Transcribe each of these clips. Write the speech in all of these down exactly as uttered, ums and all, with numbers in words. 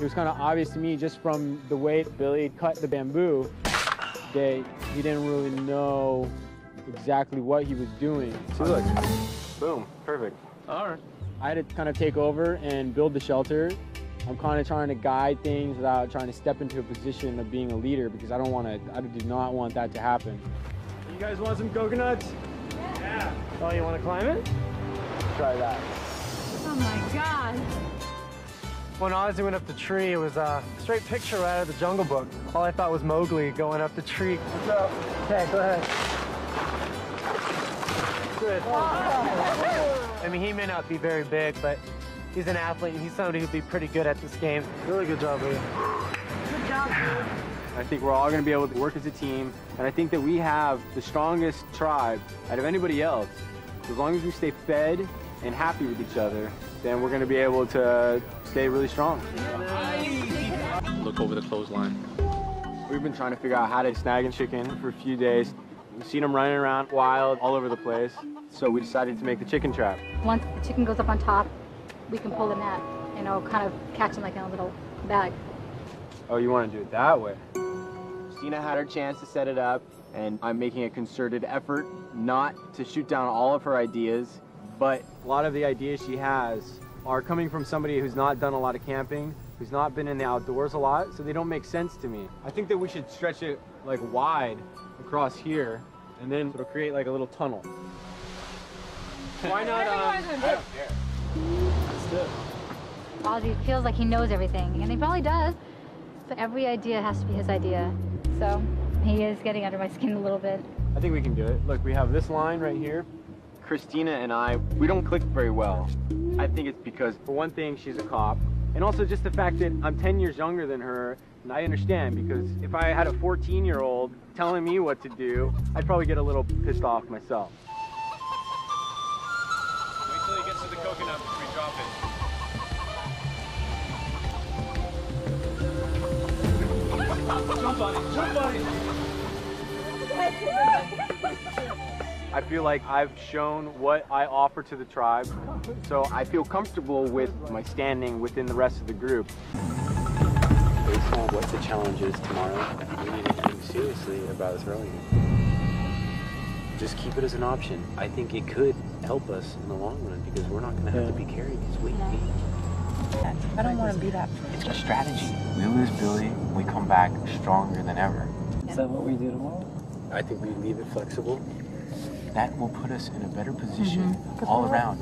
It was kind of obvious to me just from the way Billy cut the bamboo that he didn't really know exactly what he was doing. So look, boom, perfect. All right. I had to kind of take over and build the shelter. I'm kind of trying to guide things without trying to step into a position of being a leader because I don't want to, I do not want that to happen. You guys want some coconuts? Yeah. Oh, you want to climb it? Try that. Oh my God. When Ozzy went up the tree, it was a straight picture right out of the Jungle Book. All I thought was Mowgli going up the tree. What's up? Okay, go ahead. Good. I mean, he may not be very big, but he's an athlete, and he's somebody who'd be pretty good at this game. Really good job, buddy. Good job, dude. I think we're all going to be able to work as a team, and I think that we have the strongest tribe out of anybody else. As long as we stay fed and happy with each other, then we're going to be able to stay really strong. Look over the clothesline. We've been trying to figure out how to snag a chicken for a few days. We've seen them running around wild all over the place, so we decided to make the chicken trap. Once the chicken goes up on top, we can pull the net, you know, kind of catch them like in a little bag. Oh, you want to do it that way? Christina had her chance to set it up, and I'm making a concerted effort not to shoot down all of her ideas, but a lot of the ideas she has are coming from somebody who's not done a lot of camping, who's not been in the outdoors a lot, so they don't make sense to me. I think that we should stretch it like wide across here, and then it'll create like a little tunnel. Why not? Um, I don't care. Let's do it. Ozzy feels like he knows everything, and he probably does, but every idea has to be his idea. So he is getting under my skin a little bit. I think we can do it. Look, we have this line right here. Christina and I, we don't click very well. I think it's because, for one thing, she's a cop, and also just the fact that I'm ten years younger than her, and I understand, because if I had a fourteen-year-old telling me what to do, I'd probably get a little pissed off myself. Wait till he gets to the coconut before we drop it. Jump on it, jump on it! I feel like I've shown what I offer to the tribe, so I feel comfortable with my standing within the rest of the group. Based on what the challenge is tomorrow, we need to think seriously about throwing it. Just keep it as an option. I think it could help us in the long run because we're not going to have to be carrying his weight. I don't want to be that. It's a strategy. We lose Billy, we come back stronger than ever. Is that what we do tomorrow? I think we leave it flexible. That will put us in a better position Mm-hmm. all around.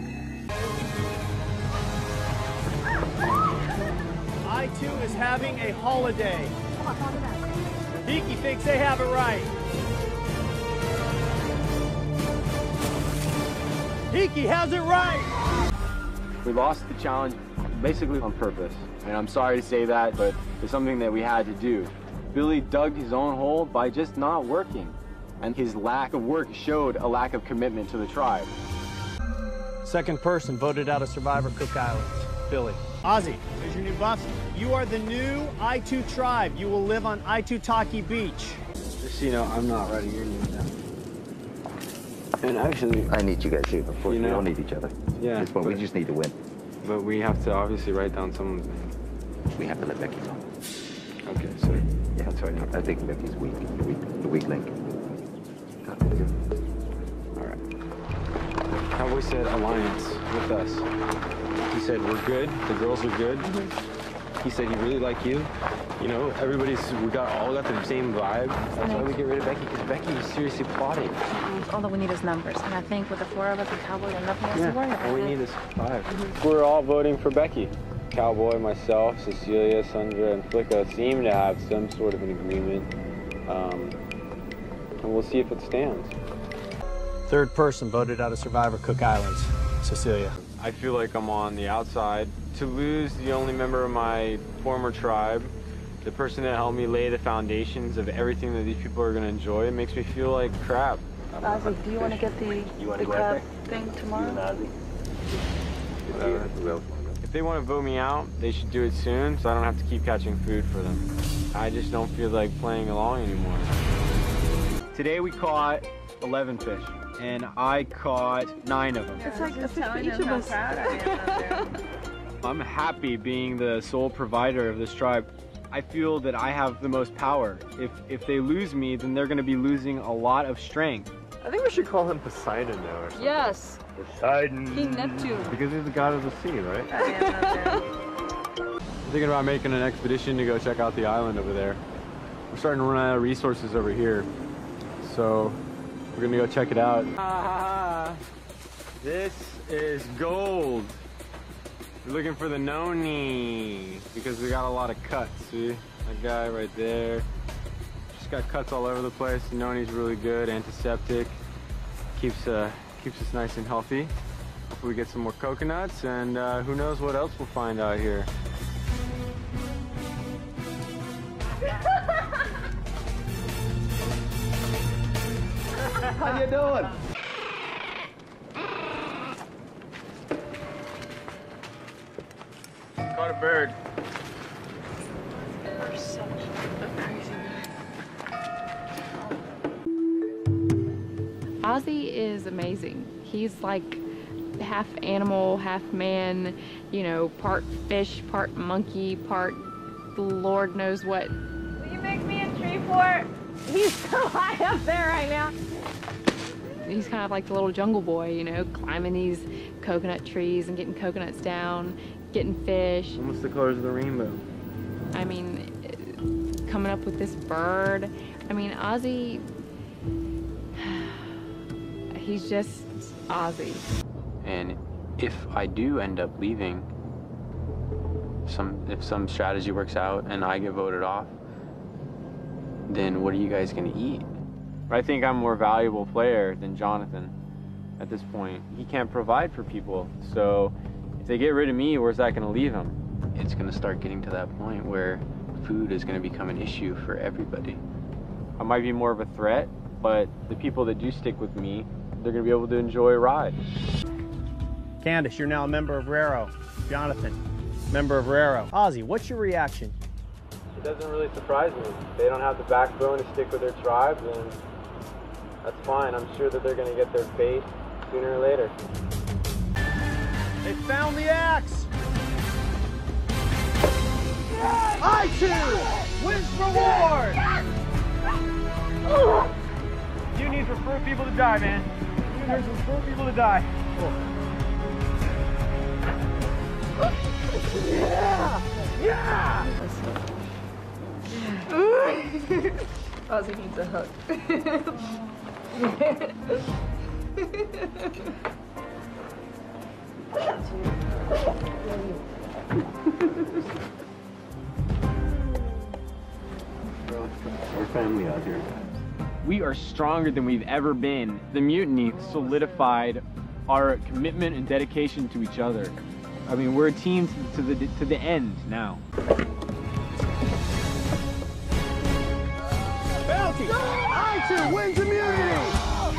I two is having a holiday. Hiki thinks they have it right. Hiki has it right. We lost the challenge basically on purpose, and I'm sorry to say that, but it's something that we had to do. Billy dug his own hole by just not working, and his lack of work showed a lack of commitment to the tribe. Second person voted out of Survivor Cook Islands, Billy. Ozzy, there's your new boss. You are the new I two tribe. You will live on Aitutaki Beach. Just so you know, I'm not writing your name down. And actually, I need you guys here. Of course, You know, we all need each other. yeah, At this point, we but- just need to win. but we have to obviously write down someone's name. We have to let Becky know. Okay, so Yeah, that's right. I think Becky's weak, the weak, the weak link. All right. Cowboy said alliance with us. He said we're good. The girls are good. He said he really liked you. You know, everybody's, we got all got the same vibe. That's why we get rid of Becky, because Becky was seriously plotting. All that we need is numbers, and I think with the four of us and Cowboy, then nothing else to worry about. all we need is five. We're all voting for Becky. Cowboy, myself, Cecilia, Sandra, and Flicka seem to have some sort of an agreement. Um, and we'll see if it stands. Third person voted out of Survivor Cook Islands, Cecilia. I feel like I'm on the outside. To lose the only member of my former tribe, the person that helped me lay the foundations of everything that these people are going to enjoy, it makes me feel like crap. Ozzy, do you want to get the, the crab thing tomorrow? Whatever. If they want to vote me out, they should do it soon so I don't have to keep catching food for them. I just don't feel like playing along anymore. Today we caught eleven fish, and I caught nine of them. It's like a fish for each of us. I I'm happy being the sole provider of this tribe. I feel that I have the most power. If if they lose me, then they're gonna be losing a lot of strength. I think we should call him Poseidon now or something. Yes. Poseidon. King Neptune. Because he's the god of the sea, right? I'm thinking about making an expedition to go check out the island over there. We're starting to run out of resources over here. So we're gonna go check it out. Ah, this is gold. We're looking for the noni because we got a lot of cuts. See, that guy right there. Just got cuts all over the place. The noni's really good, antiseptic. Keeps uh, keeps us nice and healthy. Hopefully we get some more coconuts, and uh, who knows what else we'll find out here. How you doing? Caught a bird. You're such a crazy guy. Ozzy is amazing. He's like half animal, half man, you know, part fish, part monkey, part Lord knows what. Will you make me a tree fort? He's so high up there right now. He's kind of like the little jungle boy, you know, climbing these coconut trees and getting coconuts down, getting fish. Almost the colors of the rainbow. I mean, coming up with this bird. I mean, Ozzy, he's just Ozzy. And if I do end up leaving, some if some strategy works out and I get voted off, then what are you guys gonna eat? I think I'm a more valuable player than Jonathan at this point. He can't provide for people, so if they get rid of me, where's that gonna leave him? It's gonna start getting to that point where food is gonna become an issue for everybody. I might be more of a threat, but the people that do stick with me, they're gonna be able to enjoy a ride. Candace, you're now a member of Raro. Jonathan, member of Raro. Ozzy, what's your reaction? It doesn't really surprise me. If they don't have the backbone to stick with their tribe, then that's fine. I'm sure that they're gonna get their fate sooner or later. They found the axe! I two wins reward! You need for four people to die, man. You need for four people to die. Yeah! Yeah! Ozzy needs a hug. We're family out here. We are stronger than we've ever been. The mutiny solidified our commitment and dedication to each other. I mean, we're a team to, to the to the end now. Bounty! I two wins immunity!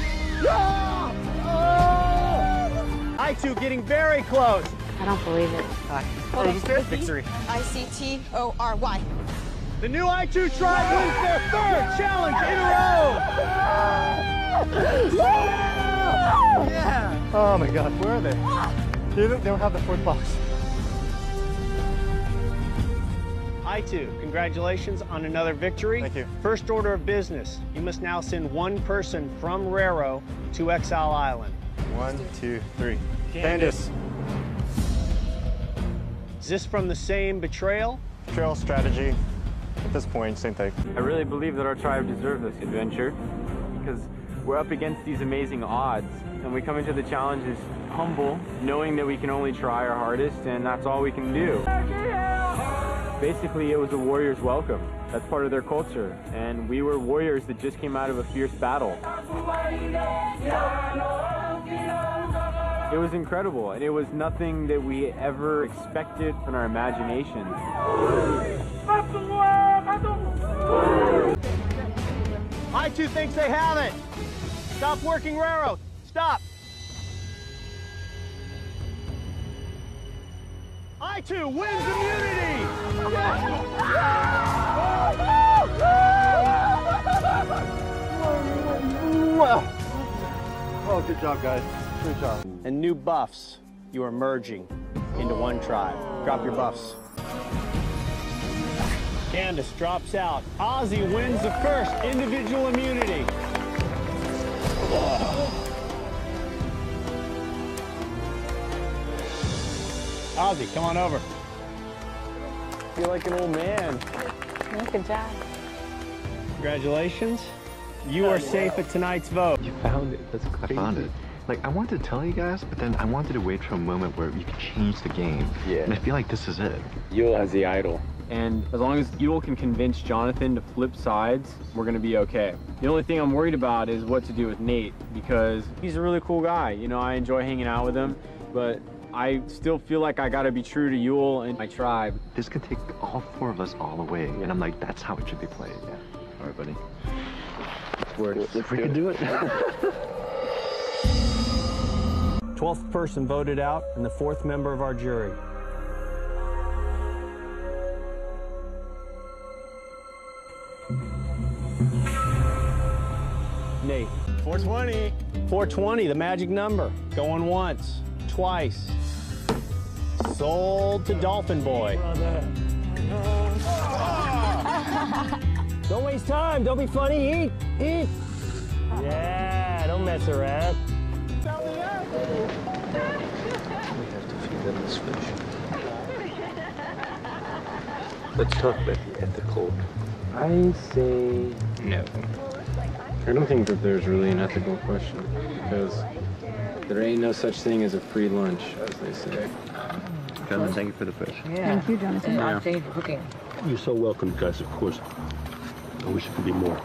I two getting very close. I don't believe it. Who's this victory? I C T O R Y. The new I two tribe wins their third challenge in a row! Yeah! Oh my god, where are they? They don't, they don't have the fourth box. I two, congratulations on another victory. Thank you. First order of business, you must now send one person from Raro to Exile Island. One, two, three. Candace. Is this from the same betrayal? Trail strategy. At this point, same thing. I really believe that our tribe deserves this adventure because we're up against these amazing odds, and we come into the challenges humble, knowing that we can only try our hardest, and that's all we can do. Basically, it was a warrior's welcome. That's part of their culture, and we were warriors that just came out of a fierce battle. It was incredible, and it was nothing that we ever expected in our imagination. I two thinks they have it. Stop working Raro. Stop. I two wins immunity. Oh, good job, guys. Good job. And new buffs, you are merging. into one tribe. Drop your buffs. Candace drops out. Ozzy wins the first individual immunity. Ozzy, come on over. Feel like an old man. Good job. Congratulations. You are safe at tonight's vote. You found it. That's crazy. I found it. Like, I wanted to tell you guys, but then I wanted to wait for a moment where you could change the game. Yeah. And I feel like this is it. Yul as the idol. And as long as Yul can convince Jonathan to flip sides, we're gonna be okay. The only thing I'm worried about is what to do with Nate, because he's a really cool guy. You know, I enjoy hanging out with him, but I still feel like I gotta be true to Yul and my tribe. This could take all four of us all the way. And I'm like, that's how it should be played. Yeah. All right, buddy. Let's if we can do it. twelfth person voted out and the fourth member of our jury. Nate. four twenty. four twenty, the magic number. Going once, twice. Sold to Dolphin Boy. Don't waste time. Don't be funny. Eat. Eat. Yeah, don't mess around. We have to feed them this fish. Let's talk about the ethical. I say no. I don't think that there's really an ethical question, because there ain't no such thing as a free lunch, as they say. Gentlemen, thank you for the fish. Yeah. Thank you, Jonathan. Yeah. Thank you for cooking. You're so welcome, guys, of course. I wish it could be more.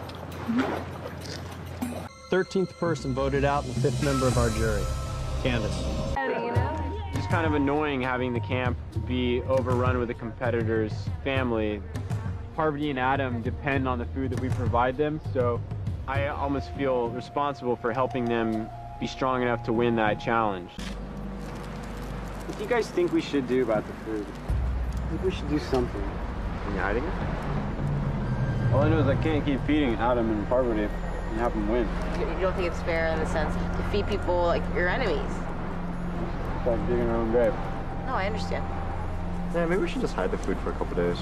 thirteenth person voted out and the fifth member of our jury. Candace. It's kind of annoying having the camp be overrun with a competitor's family. Parvati and Adam depend on the food that we provide them, so I almost feel responsible for helping them be strong enough to win that challenge. What do you guys think we should do about the food? I think we should do something. Are you hiding it? All I know is I can't keep feeding Adam and Parvati and have them win. You you don't think it's fair in the sense to feed people like your enemies? It's like digging our own grave. No, I understand. Yeah, maybe we should just hide the food for a couple days.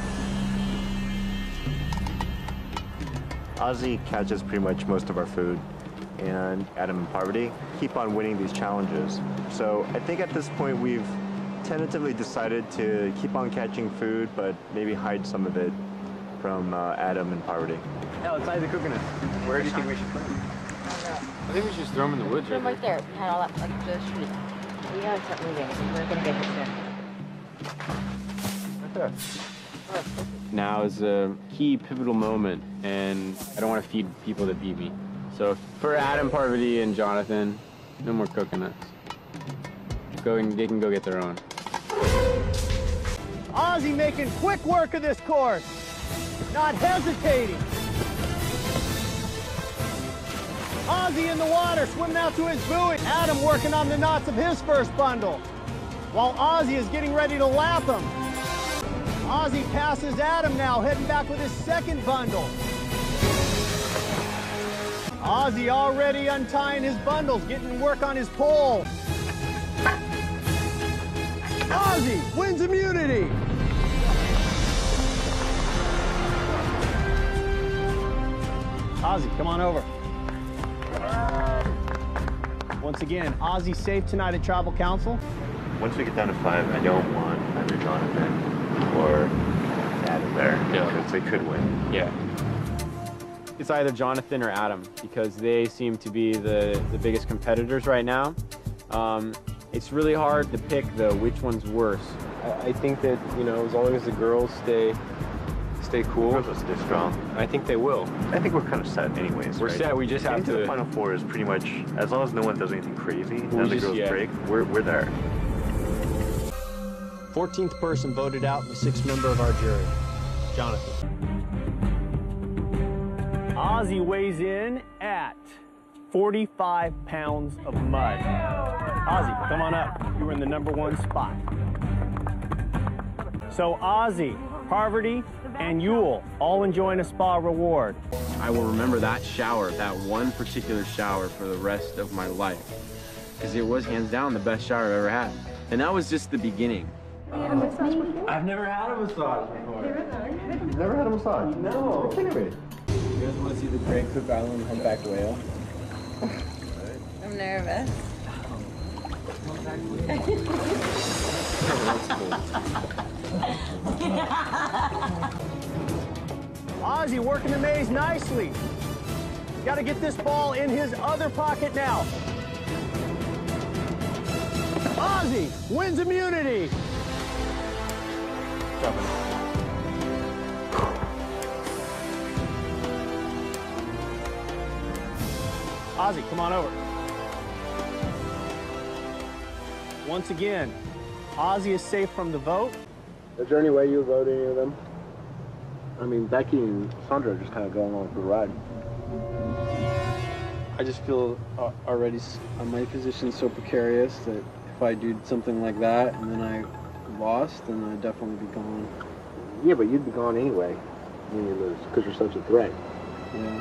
Ozzy catches pretty much most of our food, and Adam and Parvati keep on winning these challenges. So I think at this point we've tentatively decided to keep on catching food, but maybe hide some of it from uh, Adam and Parvati. Yeah, let's hide the coconut. Where do you think we should put them? I think we should just throw them in the woods. Put them right there. Behind all that, like the street. We gotta start moving. We're gonna get here soon. Right there. Now is a key pivotal moment, and I don't want to feed people that beat me. So for Adam, Parvati, and Jonathan, no more coconuts. Go and they can go get their own. Ozzy making quick work of this course. Not hesitating. Ozzy in the water, swimming out to his buoy. Adam working on the knots of his first bundle, while Ozzy is getting ready to lap him. Ozzy passes Adam now, heading back with his second bundle. Ozzy already untying his bundles, getting work on his pole. Ozzy wins immunity. Ozzy, come on over. Once again, Ozzy safe tonight at Tribal Council. Once we get down to five, I don't want either Jonathan or Adam there. Yeah. Because they could win. Yeah. It's either Jonathan or Adam, because they seem to be the, the biggest competitors right now. Um, it's really hard to pick, though, which one's worse. I, I think that, you know, as long as the girls stay stay cool. The girls will stay strong. I think they will. I think we're kind of set anyways, We're right? set, we just have Getting to to... the Final Four is pretty much, as long as no one does anything crazy, We're none of the just- girls yeah. break, we're, we're there. fourteenth person voted out and the sixth member of our jury, Jonathan. Ozzy weighs in at forty-five pounds of mud. Ozzy, come on up. You were in the number one spot. So Ozzy, Parvati, and Yul all enjoying a spa reward. I will remember that shower, that one particular shower, for the rest of my life. Because it was hands down the best shower I've ever had. And that was just the beginning. I've never had a massage before. You've never had a massage? No. You're kidding me. You guys want to see the Great Cook Island humpback whale? I'm nervous. Ozzy working the maze nicely. Got to get this ball in his other pocket now. Ozzy wins immunity. Ozzy, come on over. Once again, Ozzy is safe from the vote. Is there any way you would vote any of them? I mean, Becky and Sandra are just kind of going along for the ride. I just feel uh, already uh, my position is so precarious that if I do something like that and then I lost, then I'd definitely be gone. Yeah, but you'd be gone anyway when you lose because you're such a threat. Yeah.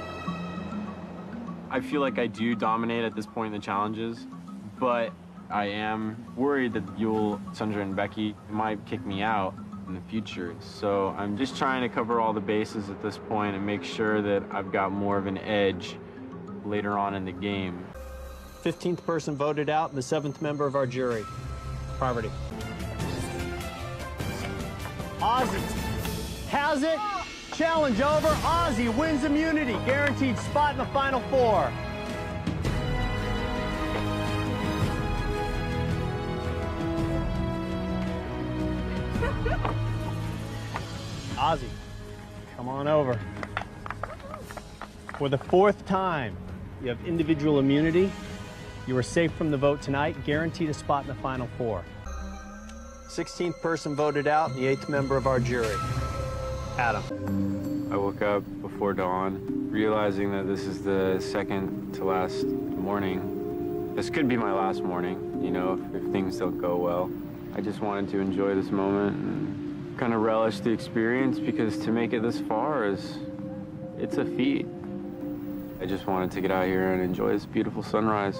I feel like I do dominate at this point in the challenges, but I am worried that Yul, Sandra, and Becky might kick me out in the future. So I'm just trying to cover all the bases at this point and make sure that I've got more of an edge later on in the game. fifteenth person voted out, and the seventh member of our jury. Parvati. Ozzy has it. Challenge over. Ozzy wins immunity. Guaranteed spot in the final four. Ozzy, come on over. For the fourth time, you have individual immunity. You are safe from the vote tonight, guaranteed a spot in the final four. sixteenth person voted out, and the eighth member of our jury. Adam. I woke up before dawn, realizing that this is the second to last morning. This could be my last morning, you know, if, if things don't go well. I just wanted to enjoy this moment and kind of relish the experience, because to make it this far is, it's a feat. I just wanted to get out here and enjoy this beautiful sunrise.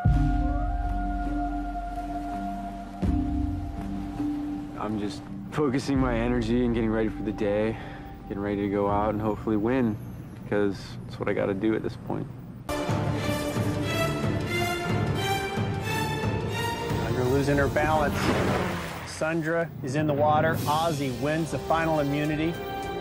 I'm just focusing my energy and getting ready for the day, getting ready to go out and hopefully win, because that's what I got to do at this point. Sandra losing her balance. Sandra is in the water. Ozzy wins the final immunity.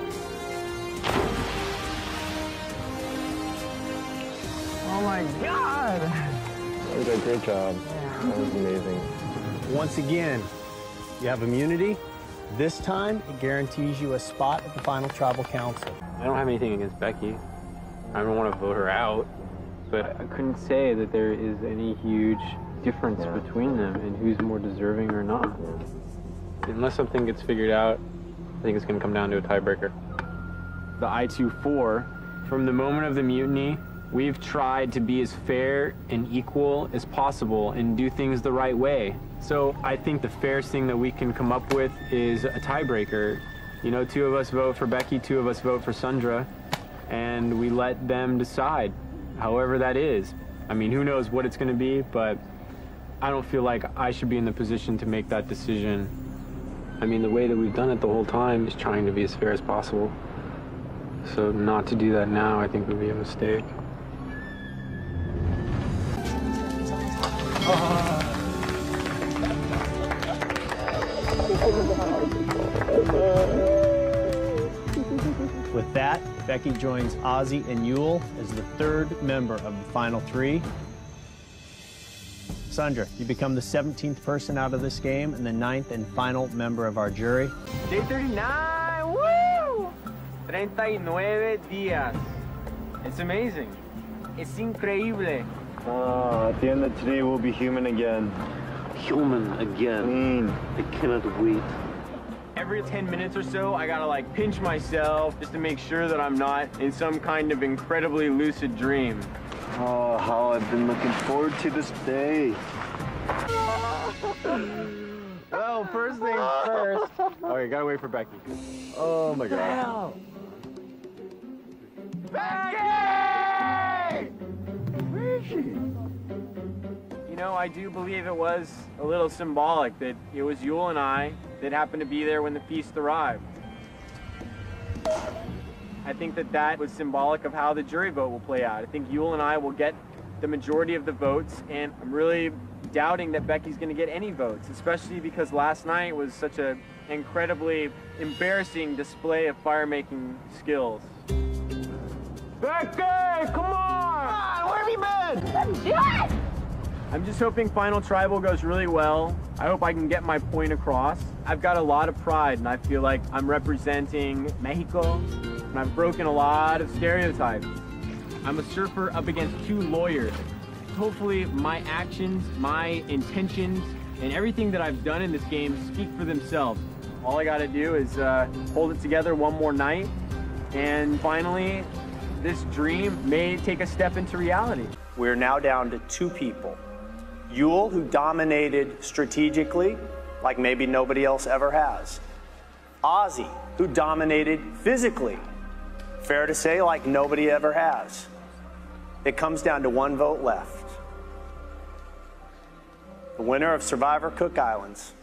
Oh my God! That was a great job. That was amazing. Once again, you have immunity. This time, it guarantees you a spot at the final tribal council. I don't have anything against Becky. I don't want to vote her out, but I couldn't say that there is any huge difference yeah. between them and who's more deserving or not. Unless something gets figured out, I think it's going to come down to a tiebreaker. The I two four, from the moment of the mutiny, we've tried to be as fair and equal as possible and do things the right way. So I think the fairest thing that we can come up with is a tiebreaker. You know, two of us vote for Becky, two of us vote for Sandra, and we let them decide, however that is. I mean, who knows what it's going to be, but I don't feel like I should be in the position to make that decision. I mean, the way that we've done it the whole time is trying to be as fair as possible. So not to do that now, I think would be a mistake. With that, Becky joins Ozzy and Yul as the third member of the final three. Sandra, you become the seventeenth person out of this game and the ninth and final member of our jury. Day thirty-nine, woo! thirty-nueve días. It's amazing. It's increíble. Uh, at the end of today, we'll be human again. Human again. Mm. I cannot wait. Every ten minutes or so, I gotta like pinch myself just to make sure that I'm not in some kind of incredibly lucid dream. Oh, how I've been looking forward to this day. Well, first things first. Oh, you gotta wait for Becky. Oh my God. Becky! Where is she? You know, I do believe it was a little symbolic that it was Yul and I that happened to be there when the feast arrived. I think that that was symbolic of how the jury vote will play out. I think Yul and I will get the majority of the votes, and I'm really doubting that Becky's going to get any votes, especially because last night was such an incredibly embarrassing display of fire-making skills. Becky, come on! Come on, where have you been? Let's do it! I'm just hoping Final Tribal goes really well. I hope I can get my point across. I've got a lot of pride, and I feel like I'm representing Mexico, and I've broken a lot of stereotypes. I'm a surfer up against two lawyers. Hopefully my actions, my intentions, and everything that I've done in this game speak for themselves. All I gotta do is uh, hold it together one more night, and finally, this dream may take a step into reality. We're now down to two people. Yul, who dominated strategically like maybe nobody else ever has. Ozzy, who dominated physically, fair to say, like nobody ever has. It comes down to one vote left. The winner of Survivor Cook Islands